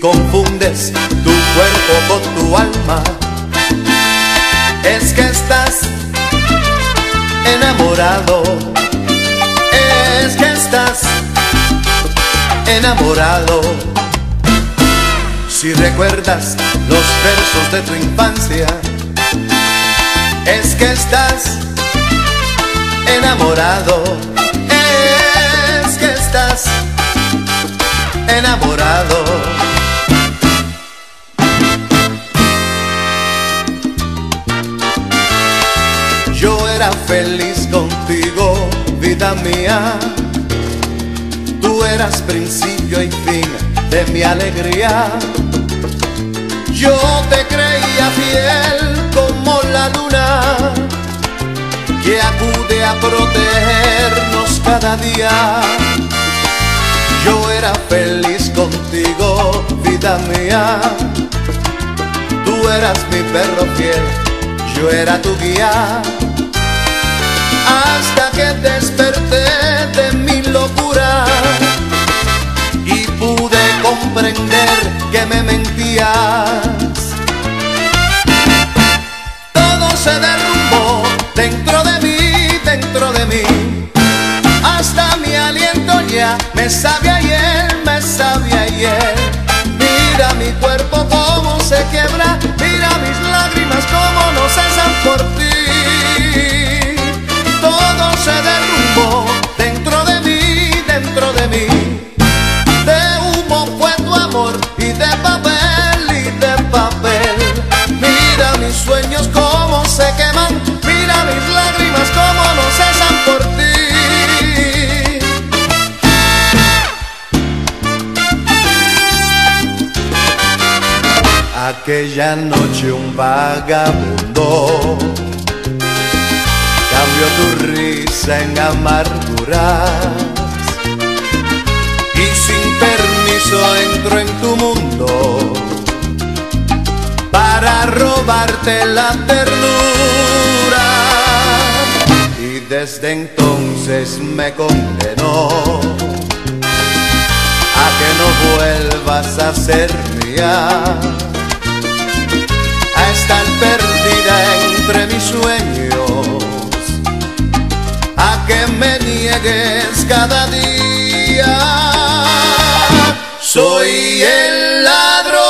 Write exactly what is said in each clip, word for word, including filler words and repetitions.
confundes tu cuerpo con tu alma, es que estás enamorado, es que estás enamorado. Si recuerdas los versos de tu infancia, es que estás enamorado, es que estás enamorado. Yo era feliz contigo, vida mía. Tú eras principio y fin de mi alegría. Yo te creía fiel como la luna que acude a protegernos cada día. Yo era feliz contigo, vida mía. Tú eras mi perro fiel, yo era tu guía. Hasta que desperté de mi locura y pude comprender que me mentías. Todo se derrumbó dentro de mí, dentro de mí. Hasta mi aliento ya me sabe a hiel, me sabe a hiel. Mira mi cuerpo cómo se quiebra, mira mis lágrimas cómo no cesan por ti. Todo se derrumbó dentro de mí, dentro de mí. De humo fue tu amor y de papel, y de papel. Mira mis sueños cómo se queman, mira mis lágrimas cómo no cesan por ti. Aquella noche un vagabundo cambió tu risa en amarguras y sin permiso entró en tu mundo para robarte la ternura. Y desde entonces me condenó a que no vuelvas a ser mía, a estar perdida entre mis sueños, a que me niegues cada día. Soy el ladrón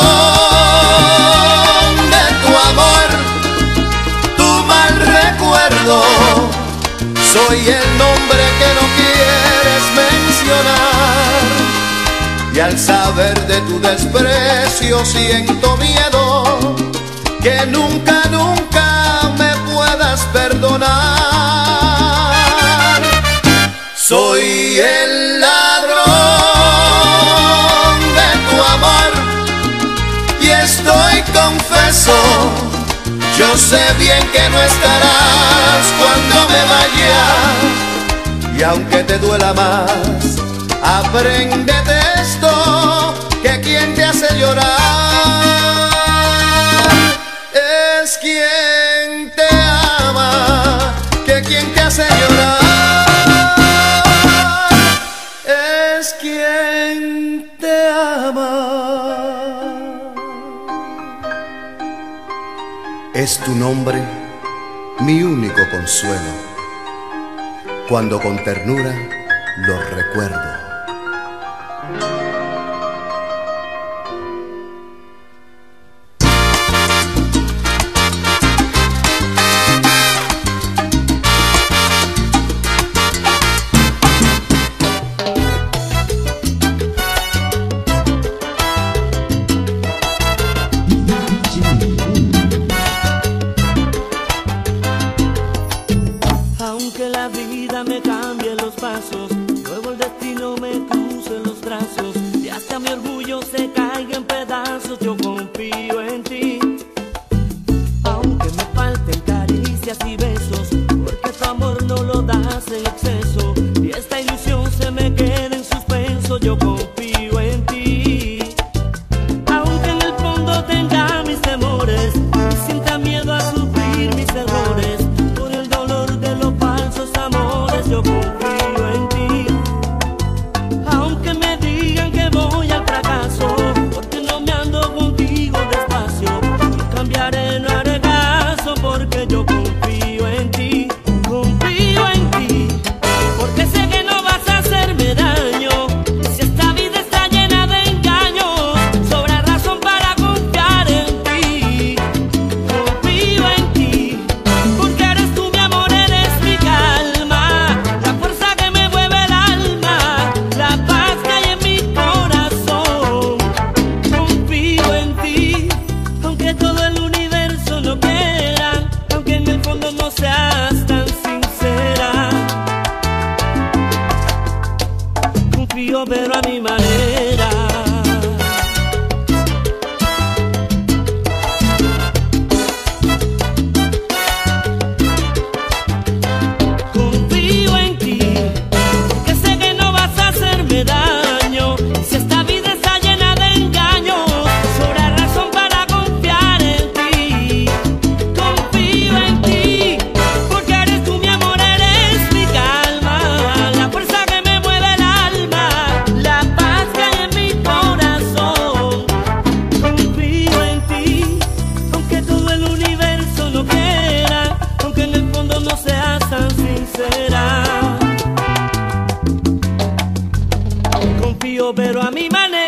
de tu amor, tu mal recuerdo. Soy el nombre que no quieres mencionar. Y al saber de tu desprecio siento miedo que nunca, nunca me puedas perdonar. Soy el ladrón de tu amor y estoy confeso, yo sé bien que no estarás cuando me vaya. Y aunque te duela más, apréndete esto, que quien te hace llorar es quien te ama, que quien te hace llorar es quien te ama. Es tu nombre mi único consuelo, cuando con ternura lo recuerdo. Aunque la vida me cambie los pasos, luego el destino me el universo no quiera, aunque en el fondo no seas tan sincera. Confío pero a mi manera.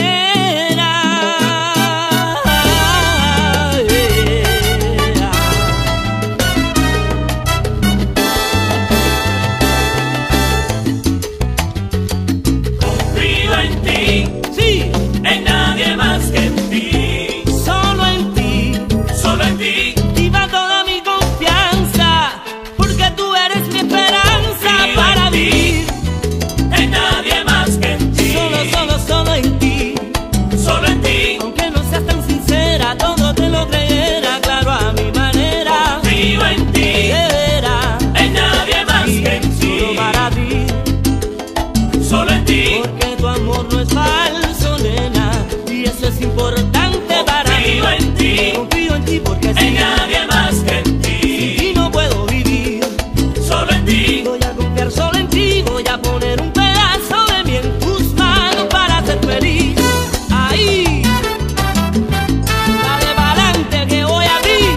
Confío en ti, Sí, en nadie más que en ti, solo en ti. solo en ti. Y va toda mi confianza, porque tú eres mi esperanza Confío para en ti, vivir. en nadie más que en ti, Solo, solo, solo en ti. solo en ti. Aunque no seas tan sincera, todo te lo creyera, claro, a mi manera. Confío en ti, De veras, en nadie más que en solo ti, para ti. solo en ti. Porque tu amor no es falso, nena, y eso es importante para mí. Confío en ti, Confío en ti porque en sin nadie más que en ti, ti no puedo vivir. solo en ti. Voy a confiar solo en ti, voy a poner un pedazo de mí en tus manos para ser feliz. Ahí, dale pa'lante que voy a abrir.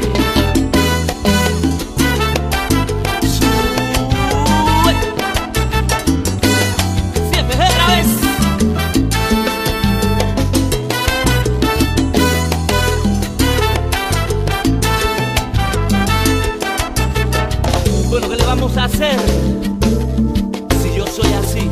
Sube. Siempre es otra vez. Bueno, ¿qué le vamos a hacer si yo soy así?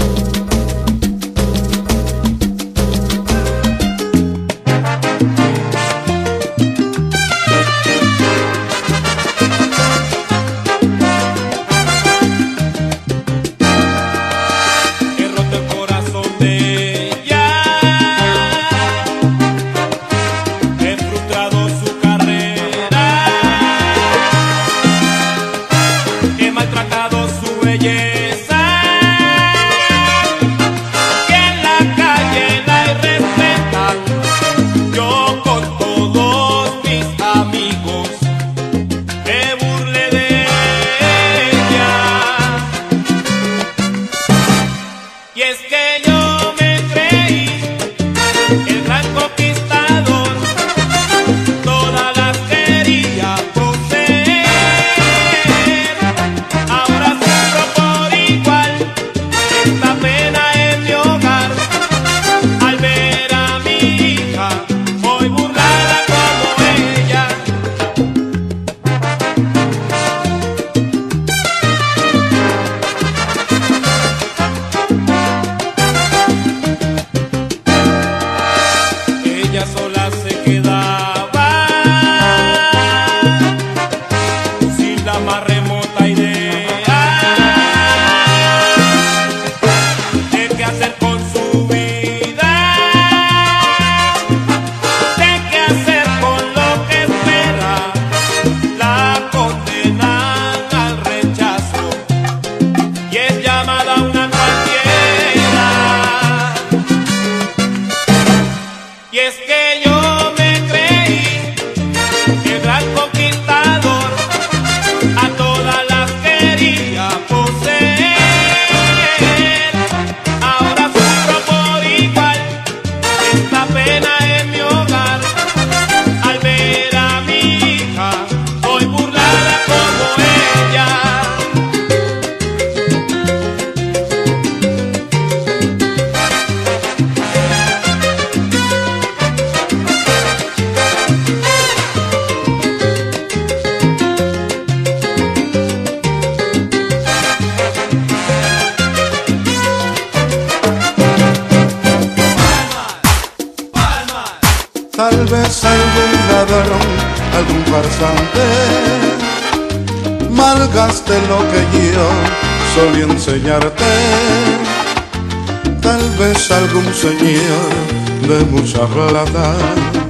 He roto el corazón de ella, he frustrado su carrera, he maltratado su belleza, que en la calle la irrespetan. Yo con todos mis amigos me burlé de ella. Y es que yo me creí el gran conquistador, todas las quería poseer. Ahora sufro por igual esta pena en mi hogar, al ver a mi hija hoy burlada como ella. Ella sola se quedaba sin la más remota idea de qué hacer con su vida, de qué hacer con lo que espera. La condenan al rechazo y es llamada una cualquiera. Y es que yo me creí el gran conquistador, a todas las quería poseer. Ahora sufro por igual esta pena en mi hogar, al ver a mi hija hoy burlada como ella. Tal vez algún ladrón, algún farsante malgaste lo que yo solía enseñarte. Tal vez algún señor de mucha plata